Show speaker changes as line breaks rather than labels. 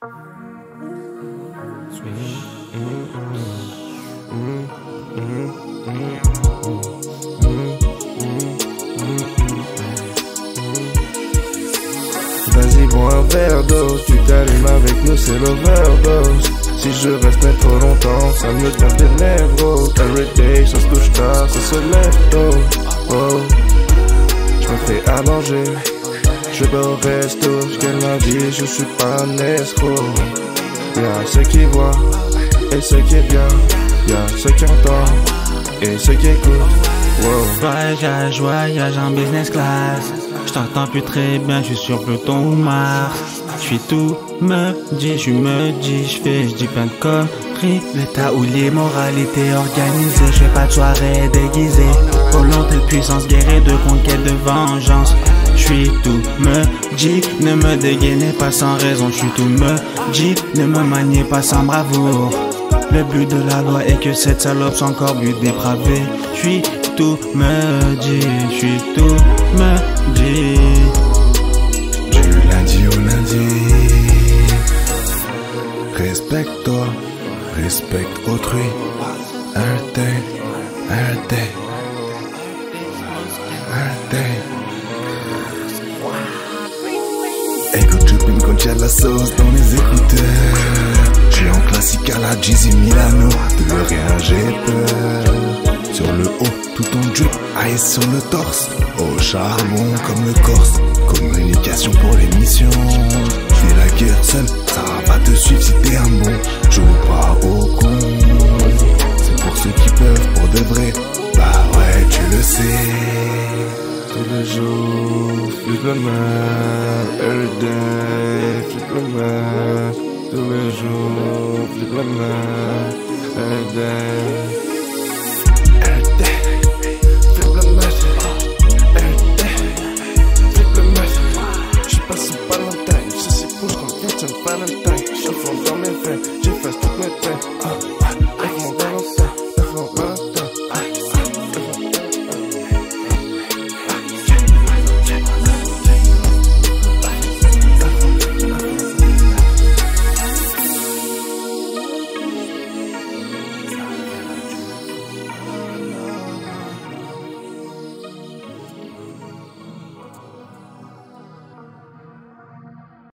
Vas-y, bois un verre d'eau, tu t'allumes avec nous, c'est l'overdose. Si je reste trop longtemps, ça me devient des névroses. Everyday, ça se touche tard, ça se lève tôt. Oh, je me fais à manger, je vais au resto. J'gagne ma vie, je suis pas un escroc. Y'a ceux qui voient et ceux qui est bien. Y'a ceux qui entendent et ceux qui écoutent. Wow.
Voyage en business class. J't'entends plus très bien, j'suis sur Pluton ou Mars. J'suis tout me dit, j'dis plein de conneries. L'état où l'immoralité organisée, j'fais pas de soirée déguisée. Volonté de puissance, guerre et de conquête, de vengeance. J'suis tout me dit, ne me dégainez pas sans raison. J'suis tout me dit, ne me maniez pas sans bravoure. Le but de la loi est que cette salope soit encore plus dépravée. J'suis tout me dit, j'suis tout me dit.
Du lundi au lundi, respecte-toi, respecte autrui. Everyday, everyday, everyday. Écoute, je pime quand y'a de la sauce dans les écouteurs. J'suis en classique à la Jeezy Milano. De rien j'ai peur. Sur le haut, tout en drip, eyes sur le torse. Au charbon comme le Corse. Communication pour les missions. J'fais la guerre seul, ça va pas te suivre si t'es un bon. Joue pas au con. C'est pour ceux qui peuvent, pour de vrai. Bah ouais, tu le sais.
Tous les jours, flip le même. Everyday, flip le même. Tous les jours, flip le même. Everyday.